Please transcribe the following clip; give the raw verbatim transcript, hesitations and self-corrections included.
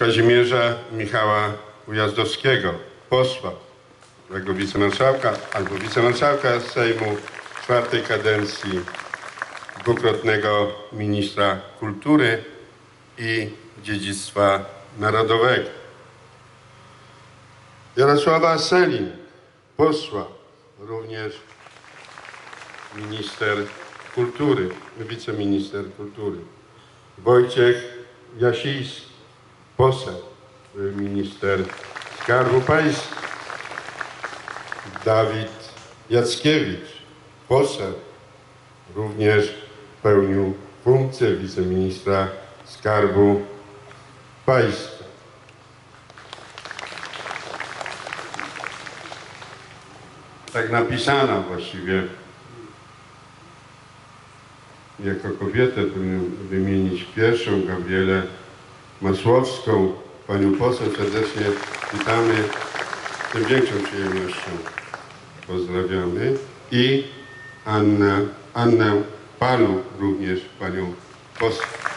Kazimierza Michała Ujazdowskiego, posła, byłego wicemarszałka albo wicemarszałka Sejmu czwartej kadencji, dwukrotnego ministra kultury i dziedzictwa narodowego. Jarosława Sellin, posła, również minister kultury, wiceminister kultury. Wojciech Jasiński, poseł, minister Skarbu Państwa. Dawid Jackiewicz, poseł, również pełnił funkcję wiceministra Skarbu Państwa. Tak napisana właściwie. Jako kobietę powinien wymienić pierwszą, Gabrielę Masłowską. Panią poseł serdecznie witamy, z tym większą przyjemnością pozdrawiamy. I Annę, Annę Paluch, również panią poseł.